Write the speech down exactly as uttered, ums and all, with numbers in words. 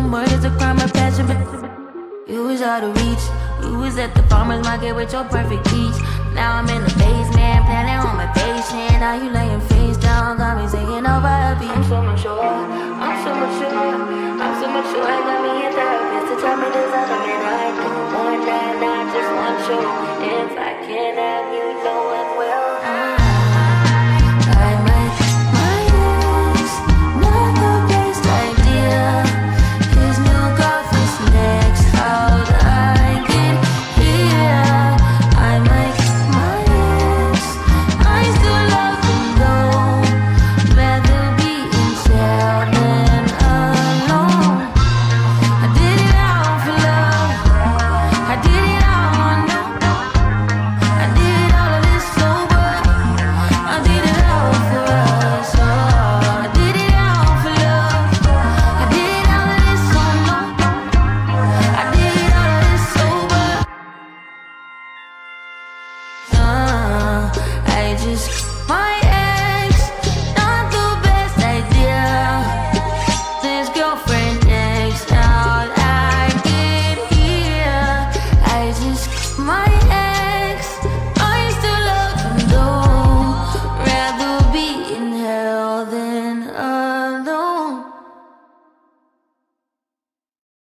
murder's a crime of passion, but you was out of reach. You was at the farmer's market with your perfect peach. Now I'm in the basement, planning on my patient. Now you laying face down, got me singing over a beat. I'm so mature, I'm so mature, I'm so mature. I got me a therapist to tell me there's other men I don't want that, I just want you. If I can't have you, no one will. I might, my ex, not the best idea. His new girlfriend's next, how'd I get here? I might, my ex, I still love him though. Rather be in jail than alone. I did it all for love. I did it all, no. I did all of this sober. I did it all for us. Oh, I did it all for love. I did all of this so long. I did all of this sober. Uh, I just, my ex, not the best idea. This girlfriend next, how'd I get here? I just, my ex,